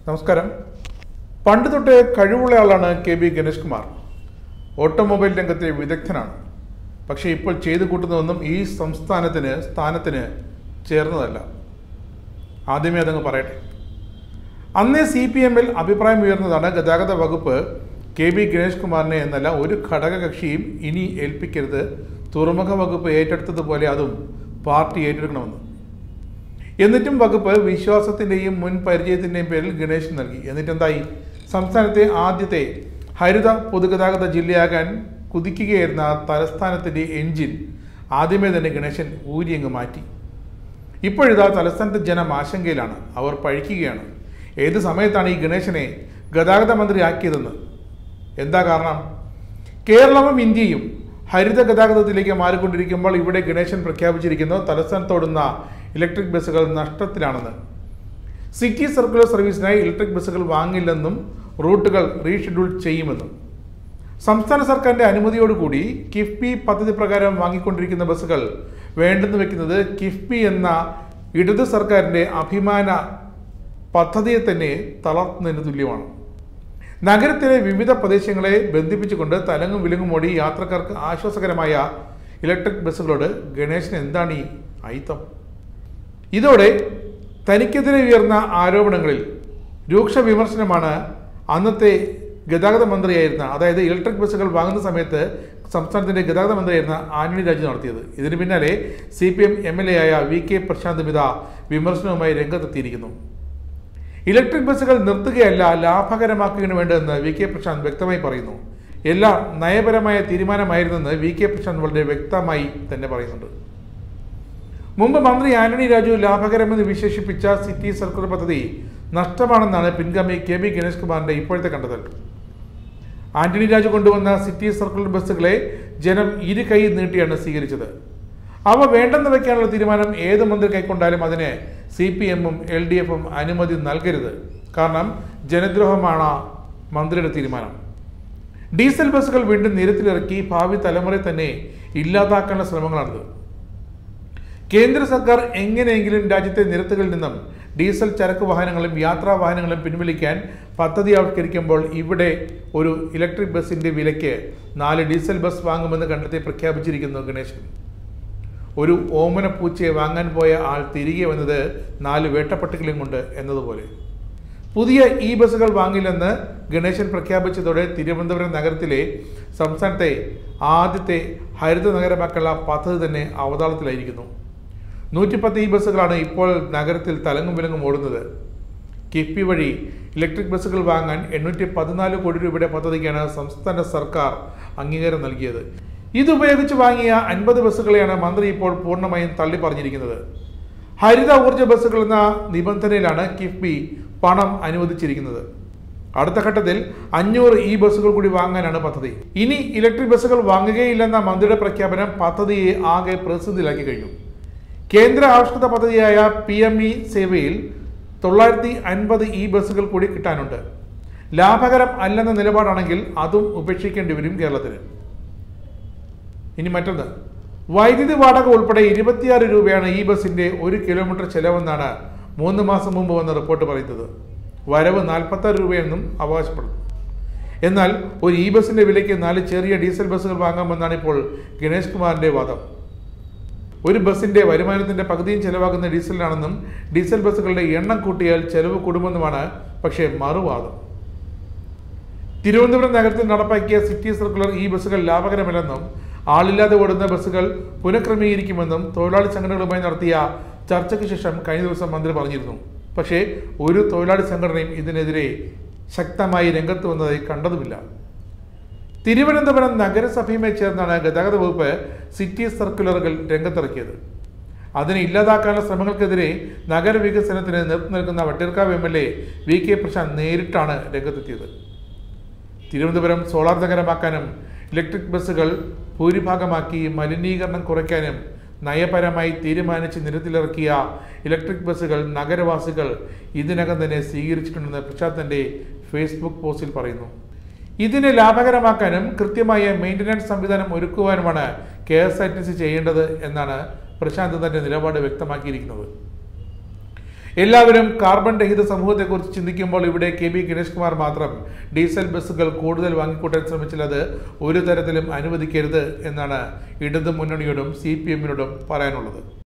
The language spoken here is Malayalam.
നമസ്കാരം. പണ്ട് തൊട്ടേ കഴിവുള്ള ആളാണ് K B Ganesh Kumar. Automobile രംഗത്തെ വിദഗ്ധനാണ്. പക്ഷേ ഇപ്പോൾ ചെയ്തു കൂട്ടുന്നതൊന്നും ഈ സ്ഥാനത്തിന് ചേർന്നതല്ല. ആദ്യമേ അതങ്ങ് പറയട്ടെ. അന്നേ CPM-ൽ അഭിപ്രായം ഉയർന്നതാണ് ഗതാഗത വകുപ്പ് കെ ബി ഗണേഷ് കുമാറിനെ എന്നല്ല ഒരു ഘടകകക്ഷിയും ഇനി ഏൽപ്പിക്കരുത്, തുറമുഖ വകുപ്പ് ഏറ്റെടുത്തതുപോലെ അതും പാർട്ടി ഏറ്റെടുക്കണമെന്ന്. എന്നിട്ടും വകുപ്പ് വിശ്വാസത്തിൻ്റെയും മുൻ പരിചയത്തിൻ്റെയും പേരിൽ ഗണേശ് നൽകി. എന്നിട്ടെന്തായി? സംസ്ഥാനത്തെ ആദ്യത്തെ ഹരിത പൊതുഗതാഗത ജില്ലയാകാൻ കുതിക്കുകയായിരുന്ന തലസ്ഥാനത്തിൻ്റെ എൻജിൻ ആദ്യമേ തന്നെ ഗണേശൻ ഊരിയങ്ങ് മാറ്റി. ഇപ്പോഴിതാ തലസ്ഥാനത്തെ ജനം ആശങ്കയിലാണ്. അവർ പഴിക്കുകയാണ്. ഏത് സമയത്താണ് ഈ ഗണേശനെ ഗതാഗത മന്ത്രിയാക്കിയതെന്ന്. എന്താ കാരണം? കേരളവും ഇന്ത്യയും ഹരിത ഗതാഗതത്തിലേക്ക് മാറിക്കൊണ്ടിരിക്കുമ്പോൾ ഇവിടെ ഗണേശൻ പ്രഖ്യാപിച്ചിരിക്കുന്നു തലസ്ഥാനത്തോടുന്ന ഇലക്ട്രിക് ബസ്സുകൾ നഷ്ടത്തിലാണെന്ന്. സിറ്റി സർക്കുലർ സർവീസിനായി ഇലക്ട്രിക് ബസ്സുകൾ വാങ്ങില്ലെന്നും റൂട്ടുകൾ റീഷെഡ്യൂൾ ചെയ്യുമെന്നും. സംസ്ഥാന സർക്കാരിൻ്റെ അനുമതിയോടുകൂടി കിഫ്ബി പദ്ധതി പ്രകാരം വാങ്ങിക്കൊണ്ടിരിക്കുന്ന ബസ്സുകൾ വേണ്ടെന്ന് വെക്കുന്നത് കിഫ്ബി എന്ന ഇടത് സർക്കാരിൻ്റെ അഭിമാന പദ്ധതിയെ തന്നെ തളർത്തുന്നതിന് തുല്യമാണ്. നഗരത്തിലെ വിവിധ പ്രദേശങ്ങളെ ബന്ധിപ്പിച്ചുകൊണ്ട് തലങ്ങും വിലങ്ങും ഓടി യാത്രക്കാർക്ക് ആശ്വാസകരമായ ഇലക്ട്രിക് ബസ്സുകളോട് ഗണേശന് എന്താണ് ഈ അയിത്തം? ഇതോടെ തനിക്കെതിരെ ഉയർന്ന ആരോപണങ്ങളിൽ രൂക്ഷ വിമർശനമാണ് അന്നത്തെ ഗതാഗത മന്ത്രിയായിരുന്ന, അതായത് ഇലക്ട്രിക് ബസ്സുകൾ വാങ്ങുന്ന സമയത്ത് സംസ്ഥാനത്തിൻ്റെ ഗതാഗത മന്ത്രിയായിരുന്ന ആന്റണി രാജു നടത്തിയത്. ഇതിന് പിന്നാലെ CPM MLA ആയ VK പ്രശാന്ത് മിത വിമർശനവുമായി രംഗത്തെത്തിയിരിക്കുന്നു. ഇലക്ട്രിക് ബസ്സുകൾ നിർത്തുകയല്ല, ലാഭകരമാക്കുകയാണ് വേണ്ടതെന്ന് VK പ്രശാന്ത് വ്യക്തമായി പറയുന്നു. എല്ലാം നയപരമായ തീരുമാനമായിരുന്നെന്ന് VK പ്രശാന്ത് വളരെ വ്യക്തമായി തന്നെ പറയുന്നുണ്ട്. മുമ്പ് മന്ത്രി ആന്റണി രാജു ലാഭകരമെന്ന് വിശേഷിപ്പിച്ച സിറ്റി സർക്കുലർ പദ്ധതി നഷ്ടമാണെന്നാണ് പിൻഗാമി കെ ബി ഗണേഷ് കുമാറിന്റെ ഇപ്പോഴത്തെ കണ്ടെത്തൽ. ആന്റണി രാജു കൊണ്ടുവന്ന സിറ്റി സർക്കുലർ ബസ്സുകളെ ജനം ഇരു കൈ നീട്ടിയാണ് സ്വീകരിച്ചത്. അവ വേണ്ടെന്ന് വയ്ക്കാനുള്ള തീരുമാനം ഏത് മന്ത്രി കൈക്കൊണ്ടാലും അതിന് CPM-ഉം LDF-ഉം അനുമതി നൽകരുത്. കാരണം ജനദ്രോഹമാണ് മന്ത്രിയുടെ തീരുമാനം. ഡീസൽ ബസ്സുകൾ വീണ്ടും നിരത്തിലിറക്കി ഭാവി തലമുറയെ തന്നെ ഇല്ലാതാക്കാനുള്ള ശ്രമങ്ങളാണിത്. കേന്ദ്ര സർക്കാർ എങ്ങനെയെങ്കിലും രാജ്യത്തെ നിരത്തുകളിൽ നിന്നും ഡീസൽ ചരക്ക് വാഹനങ്ങളും യാത്രാ വാഹനങ്ങളും പിൻവലിക്കാൻ പദ്ധതി ആവിഷ്കരിക്കുമ്പോൾ ഇവിടെ ഒരു ഇലക്ട്രിക് ബസ്സിൻ്റെ വിലയ്ക്ക് 4 ഡീസൽ ബസ് വാങ്ങുമെന്ന് കണ്ടെത്തി പ്രഖ്യാപിച്ചിരിക്കുന്നു ഗണേശൻ. ഒരു ഓമന പൂച്ചയെ വാങ്ങാൻ പോയ ആൾ തിരികെ വന്നത് 4 വേട്ടപ്പട്ടികളും കൊണ്ട് എന്നതുപോലെ. പുതിയ ബസ്സുകൾ വാങ്ങില്ലെന്ന് ഗണേശൻ പ്രഖ്യാപിച്ചതോടെ തിരുവനന്തപുരം നഗരത്തിലെ സംസ്ഥാനത്തെ ആദ്യത്തെ ഹരിത നഗരമാക്കാനുള്ള പദ്ധതി തന്നെ അവതാളത്തിലായിരിക്കുന്നു. 110 ബസ്സുകളാണ് ഇപ്പോൾ നഗരത്തിൽ തലങ്ങും വിലങ്ങും ഓടുന്നത്. കിഫ്ബി വഴി ഇലക്ട്രിക് ബസ്സുകൾ വാങ്ങാൻ 814 കോടി രൂപയുടെ പദ്ധതിക്കാണ് സംസ്ഥാന സർക്കാർ അംഗീകാരം നൽകിയത്. ഇതുപയോഗിച്ച് വാങ്ങിയ 50 ബസ്സുകളെയാണ് മന്ത്രി ഇപ്പോൾ പൂർണ്ണമായും തള്ളി പറഞ്ഞിരിക്കുന്നത്. ഹരിത ഊർജ്ജ ബസ്സുകൾ എന്ന നിബന്ധനയിലാണ് കിഫ്ബി പണം അനുവദിച്ചിരിക്കുന്നത്. അടുത്ത ഘട്ടത്തിൽ 500 ബസ്സുകൾ കൂടി വാങ്ങാനാണ് പദ്ധതി. ഇനി ഇലക്ട്രിക് ബസ്സുകൾ വാങ്ങുകയില്ലെന്ന മന്ത്രിയുടെ പ്രഖ്യാപനം പദ്ധതിയെ ആകെ പ്രതിസന്ധിയിലാക്കി കഴിഞ്ഞു. കേന്ദ്ര ആവിഷ്കൃത പദ്ധതിയായ PME സേവയിൽ 950 ബസ്സുകൾ കൂടി കിട്ടാനുണ്ട്. ലാഭകരം അല്ലെന്ന നിലപാടാണെങ്കിൽ അതും ഉപേക്ഷിക്കേണ്ടി വരും കേരളത്തിന്. ഇനി മറ്റൊന്ന്, വൈദ്യുതി വാടക ഉൾപ്പെടെ 26 രൂപയാണ് ബസ്സിൻ്റെ 1 കിലോമീറ്റർ ചെലവെന്നാണ് 3 മാസം മുമ്പ് വന്ന റിപ്പോർട്ട് പറയുന്നത്. വരവ് 46 രൂപയെന്നും അവകാശപ്പെടുന്നു. എന്നാൽ ഒരു ബസ്സിൻ്റെ വിലയ്ക്ക് 4 ചെറിയ ഡീസൽ ബസ്സുകൾ വാങ്ങാമെന്നാണ് ഇപ്പോൾ ഗണേഷ് കുമാറിൻ്റെ വാദം. ഒരു ബസ്സിൻ്റെ വരുമാനത്തിൻ്റെ പകുതിയും ചെലവാകുന്ന ഡീസലിനാണെന്നും ഡീസൽ ബസ്സുകളുടെ എണ്ണം കൂട്ടിയാൽ ചെലവ് കൂടുമെന്നുമാണ് പക്ഷേ മറുവാദം. തിരുവനന്തപുരം നഗരത്തിൽ നടപ്പാക്കിയ സിറ്റി സർക്കുലർ ബസ്സുകൾ ലാഭകരമല്ലെന്നും ആളില്ലാതെ ഓടുന്ന ബസ്സുകൾ പുനഃക്രമീകരിക്കുമെന്നും തൊഴിലാളി സംഘടനകളുമായി നടത്തിയ ചർച്ചയ്ക്ക് ശേഷം കഴിഞ്ഞ ദിവസം മന്ത്രി പറഞ്ഞിരുന്നു. പക്ഷേ ഒരു തൊഴിലാളി സംഘടനയും ഇതിനെതിരെ ശക്തമായി രംഗത്ത് വന്നതായി കണ്ടതുമില്ല. തിരുവനന്തപുരം നഗരസഭയുമായി ചേർന്നാണ് ഗതാഗത വകുപ്പ് സിറ്റി സർക്കുലറുകൾ രംഗത്തിറക്കിയത്. അതിനെ ഇല്ലാതാക്കാനുള്ള ശ്രമങ്ങൾക്കെതിരെ നഗരവികസനത്തിന് നേതൃത്വം നൽകുന്ന വട്ടിയൂർക്കാവ് MLA VK പ്രശാന്ത് നേരിട്ടാണ് രംഗത്തെത്തിയത്. തിരുവനന്തപുരം സോളാർ നഗരമാക്കാനും ഇലക്ട്രിക് ബസ്സുകൾ ഭൂരിഭാഗമാക്കി മലിനീകരണം കുറയ്ക്കാനും നയപരമായി തീരുമാനിച്ച് നിരത്തിലിറക്കിയ ഇലക്ട്രിക് ബസ്സുകൾ നഗരവാസികൾ ഇതിനകം തന്നെ സ്വീകരിച്ചിട്ടുണ്ടെന്ന് പ്രശാന്ത് തൻ്റെ ഫേസ്ബുക്ക് പോസ്റ്റിൽ പറയുന്നു. ഇതിനെ ലാഭകരമാക്കാനും കൃത്യമായ മെയിൻ്റനൻസ് സംവിധാനം ഒരുക്കുവാനുമാണ് KSRTC ചെയ്യേണ്ടത് എന്നാണ് പ്രശാന്ത് തന്റെ നിലപാട് വ്യക്തമാക്കിയിരിക്കുന്നത്. എല്ലാവരും കാർബൺ രഹിത സമൂഹത്തെക്കുറിച്ച് ചിന്തിക്കുമ്പോൾ ഇവിടെ കെ.ബി. ഗണേഷ് കുമാർ മാത്രം ഡീസൽ ബസ്സുകൾ കൂടുതൽ വാങ്ങിക്കൂട്ടാൻ ശ്രമിച്ചത് ഒരു തരത്തിലും അനുവദിക്കരുത് എന്നാണ് ഇടതു മുന്നണിയോടും CPM-നോടും പറയാനുള്ളത്.